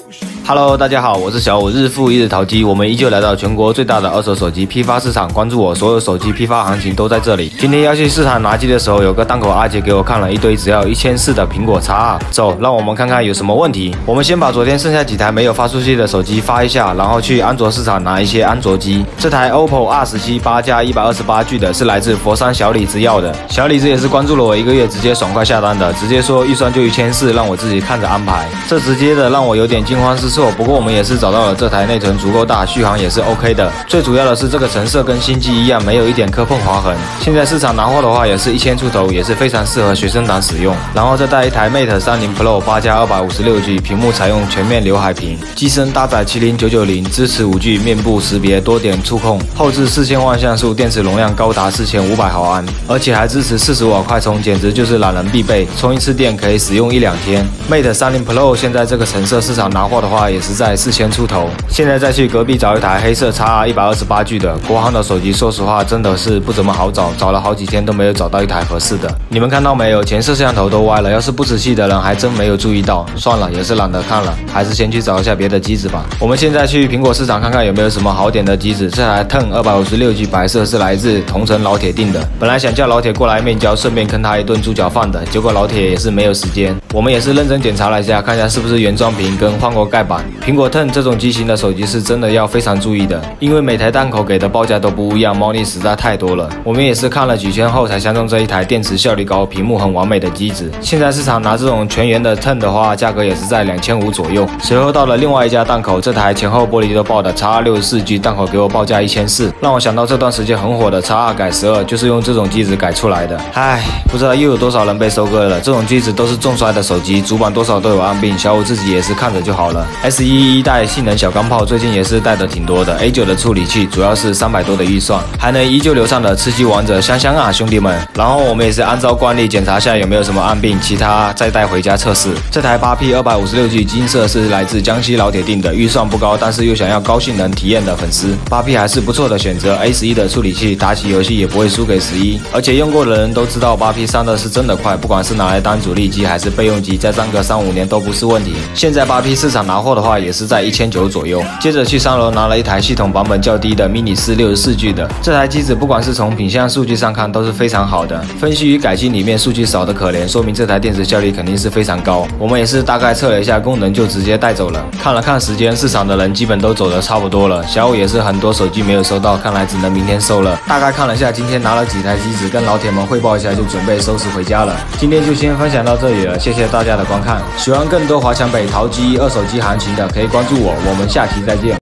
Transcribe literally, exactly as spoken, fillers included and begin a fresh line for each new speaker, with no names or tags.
Hello， 大家好，我是小五，日复一日淘机，我们依旧来到全国最大的二手手机批发市场，关注我，所有手机批发行情都在这里。今天要去市场拿机的时候，有个档口阿姐给我看了一堆只要一千四的苹果 X二， 走，让我们看看有什么问题。我们先把昨天剩下几台没有发出去的手机发一下，然后去安卓市场拿一些安卓机。这台 O P P O R 十七 八加一百二十八 G 的是来自佛山小李子要的，小李子也是关注了我一个月，直接爽快下单的，直接说预算就一千四，让我自己看着安排。这直接的让我有点惊慌失措，不过我们也是找到了这台内存足够大，续航也是 OK 的。最主要的是这个成色跟新机一样，没有一点磕碰划痕。现在市场拿货的话也是一千出头，也是非常适合学生党使用。然后再带一台 Mate 三十 Pro 八加二百五十六 G， 屏幕采用全面刘海屏，机身搭载麒麟九九零，支持 五 G 面部识别多点触控，后置四千万像素，电池容量高达四千五百毫安，而且还支持四十瓦快充，简直就是懒人必备，充一次电可以使用一两天。Mate 三十 Pro 现在这个成色市场拿货的话也是在四千出头。现在再去隔壁找一台黑色 X二 一百二十八 G 的，国行的手机说实话真的是不怎么好找，找了好几天都没有找到一台合适的。你们看到没有，前摄摄像头都歪了，要是不仔细的人还真没有注意到。算了，也是懒得看了，还是先去找一下别的机子吧。我们现在去苹果市场看看有没有什么好点的机子。这台 T E N 二百五十六 G 白色是来自同城老铁订的，本来想叫老铁过来面交，顺便坑他一顿猪脚饭的，结果老铁也是没有时间。我们也是认真检查了一下，看一下是不是原装屏跟换过盖板。苹果 T E N 这种机型的手机是真的要非常注意的，因为每台档口给的报价都不一样，猫腻实在太多了。我们也是看了几圈后才相中这一台电池效率高、屏幕很完美的机子。现在市场拿这种全圆的 T E N 的话，价格也是在两千五左右。随后到了另外一家档口，这台前后玻璃都爆的 X二六十四 G 档口给我报价一千四，让我想到这段时间很火的 X二改十二就是用这种机子改出来的。唉，不知道又有多少人被收割了。这种机子都是重摔的手机，主板多少都有暗病，小五自己也是看着就好了。S 一 一代性能小钢炮最近也是带的挺多的 ，A 九 的处理器主要是三百多的预算，还能依旧流畅的吃鸡王者，香香啊兄弟们！然后我们也是按照惯例检查下有没有什么暗病，其他再带回家测试。这台 八 P 二百五十六 G 金色是来自江西老铁订的，预算不高，但是又想要高性能体验的粉丝 ，八 P 还是不错的选择。A 十一 的处理器打起游戏也不会输给十一，而且用过的人都知道 八 P 上的是真的快，不管是拿来当主力机还是备用机，再上个三五年都不是问题。现在 八 P 市场拿货的话也是在一千九左右。接着去三楼拿了一台系统版本较低的 mini 四六十四 G 的，这台机子不管是从品相数据上看都是非常好的，分析与改进里面数据少得可怜，说明这台电池效率肯定是非常高。我们也是大概测了一下功能就直接带走了。看了看时间，市场的人基本都走得差不多了，小五也是很多手机没有收到，看来只能明天收了。大概看了一下今天拿了几台机子，跟老铁们汇报一下就准备收拾回家了。今天就先分享到这里了，谢谢大家的观看。喜欢更多华强北淘机二手机行情的可以关注我，我们下期再见。